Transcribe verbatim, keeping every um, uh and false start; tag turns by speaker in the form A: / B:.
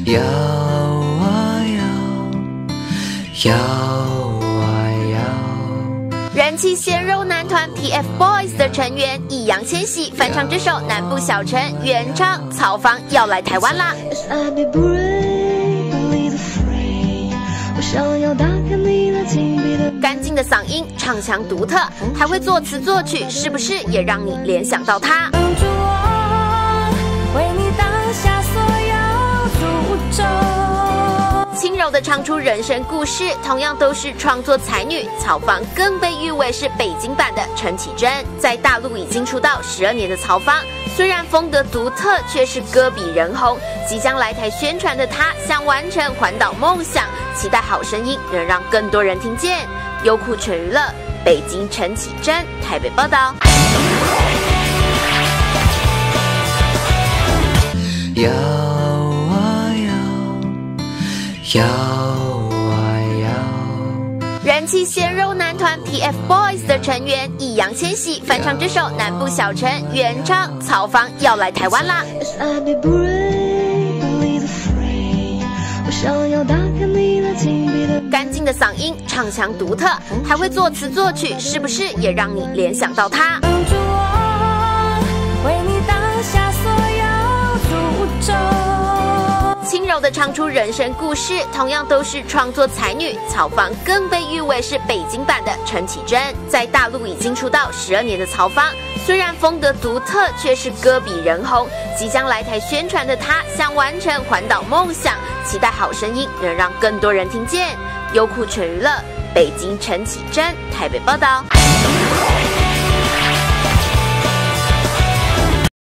A: 摇啊摇，摇啊摇。
B: 人气鲜肉男团 T F Boys 的成员易烊千玺翻唱这首《南部小城》，原唱曹芳要来台湾啦。干净的嗓音，唱腔独特，还会作词作曲，是不是也让你联想到他？帮助我为你挡下所有诅咒。轻柔地唱出人生故事，同样都是创作才女，曹芳更被誉为是北京版的陈绮贞。在大陆已经出道十二年的曹芳，虽然风格独特，却是歌比人红。即将来台宣传的她，想完成环岛梦想，期待好声音能让更多人听见。优酷全娱乐，北京陈绮贞，台北报道。
A: 摇啊摇，摇啊摇。
B: 人气鲜肉男团 T F Boys 的成员易烊千玺翻唱这首《南部小城》，原唱曹芳要来台湾啦。干净的嗓音，唱腔独特，还会作词作曲，是不是也让你联想到他？帮助我为你挡下所有诅咒。轻柔地唱出人生故事，同样都是创作才女，曹芳更被誉为是北京版的陈绮贞。在大陆已经出道十二年的曹芳，虽然风格独特，却是歌比人红。即将来台宣传的她，想完成环岛梦想，期待好声音能让更多人听见。优酷全娱乐，北京陈绮贞，台北报道。